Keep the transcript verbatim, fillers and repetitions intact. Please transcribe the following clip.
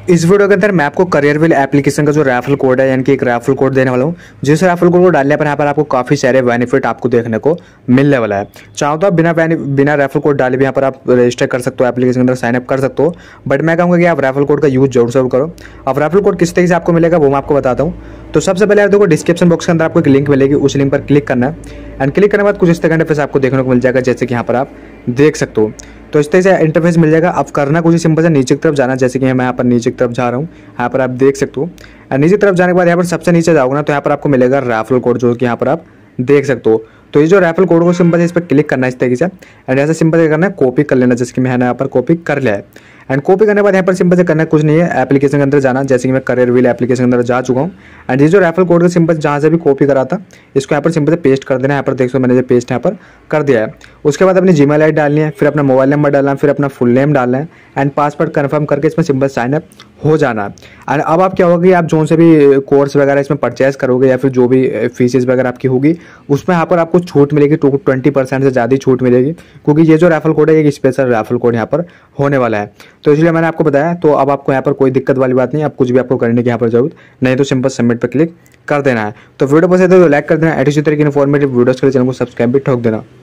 इस वीडियो के अंदर मैं आपको करियर व्हील एप्लीकेशन का जो रेफरल कोड है यानी कि एक रेफरल कोड देने वाला हूँ, जिस रेफरल कोड को डालने पर यहाँ पर आपको काफ़ी सारे बेनिफिट आपको देखने को मिलने वाला है। चाहो तो आप बिना बिना रेफरल कोड डाले भी यहाँ पर आप रजिस्टर कर सकते हो, एप्लीकेशन के अंदर साइनअप कर सकते हो, बट मैं कहूँगा कि आप रेफरल कोड का यूज जरूर जरूर करो। अब रेफरल कोड किस तरीके से आपको मिलेगा वो मैं आपको बताता हूँ। तो सबसे पहले आप देखो डिस्क्रिप्शन बॉक्स के अंदर आपको एक लिंक मिलेगी, उस लिंक पर क्लिक करना है एंड क्लिक करने के बाद कुछ इस तरह का इंटरफेस आपको देखने को मिल जाएगा, जैसे कि यहाँ पर आप देख सकते हो। तो इस तरह से इंटरफेस मिल जाएगा। अब करना कुछ सिंपल से नीचे की तरफ जाना, जैसे कि मैं यहाँ पर नीचे की तरफ जा रहा हूँ, यहाँ पर आप देख सकते हो। नीचे की तरफ जाने के बाद यहाँ पर सबसे नीचे जाओगे ना तो यहाँ पर आपको मिलेगा रेफरल कोड, जो कि यहाँ पर आप देख सकते हो। तो ये जो रेफरल कोड को सिंपल इस पर क्लिक करना है इस तरीके से एंड ऐसे सिंपल से करना है कॉपी कर लेना, जैसे कि मैंने यहाँ पर कॉपी कर लिया है। एंड कॉपी करने के बाद यहाँ पर सिंपल से करना है कुछ नहीं है, एप्लीकेशन के अंदर जाना, जैसे कि मैं करियर व्हील एप्लीकेशन के अंदर जा चुका हूँ। एंड ये जो रेफरल कोड का सिंपल जहाँ से भी कॉपी करा था इसको यहाँ पर सिंपल से पेस्ट कर देना है। यहाँ पर देख सो मैंने जो पेस्ट यहाँ पर कर दिया है। उसके बाद अपनी जीमेल आईडी डालनी है, फिर अपना मोबाइल नंबर डालना है, फिर अपना फुल नेम डालना है एंड पासवर्ड कन्फर्म करके इसमें सिंपल साइनअप हो जाना है। एंड अब आप क्या होगा कि आप जो से भी कोर्स वगैरह इसमें परचेज करोगे या फिर जो भी फीसेज वगैरह आपकी होगी उसमें यहाँ पर आपको छूट मिलेगी, टू ट्वेंटी परसेंट से ज़्यादा छूट मिलेगी, क्योंकि ये जो रेफरल कोड है एक स्पेशल रेफरल कोड यहाँ पर होने वाला है। तो इसलिए मैंने आपको बताया। तो अब आपको यहाँ पर कोई दिक्कत वाली बात नहीं, आप कुछ भी आपको करने की यहाँ पर जरूरत नहीं, तो सिंपल सबमिट पर क्लिक कर देना है। तो वीडियो पसंद है तो लाइक कर देना, ऐसी तरीके की इन्फॉर्मेटिव वीडियोस के लिए चैनल को सब्सक्राइब भी ठोक देना।